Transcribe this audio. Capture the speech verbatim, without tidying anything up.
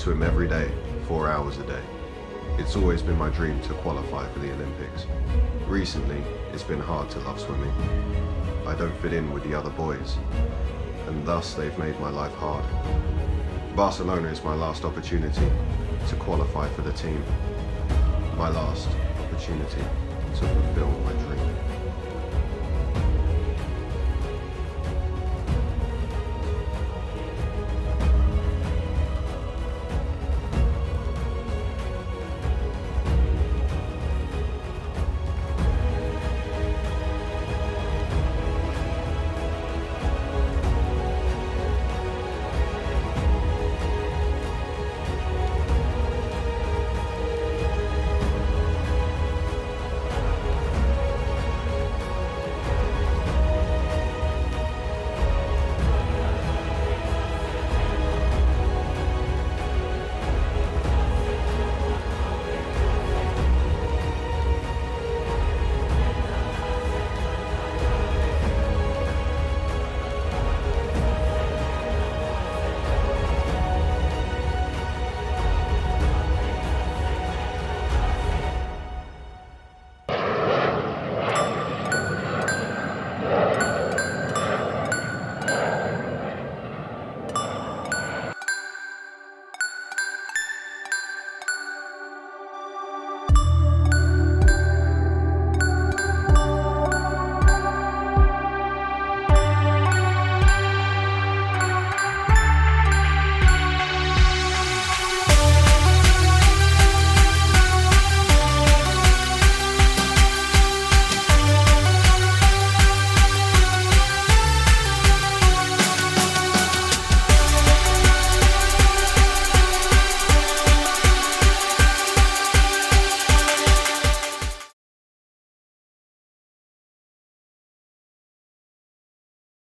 swim every day, four hours a day. It's always been my dream to qualify for the Olympics. Recently, it's been hard to love swimming. I don't fit in with the other boys, and thus they've made my life hard. Barcelona is my last opportunity to qualify for the team. My last opportunity to fulfill my dream.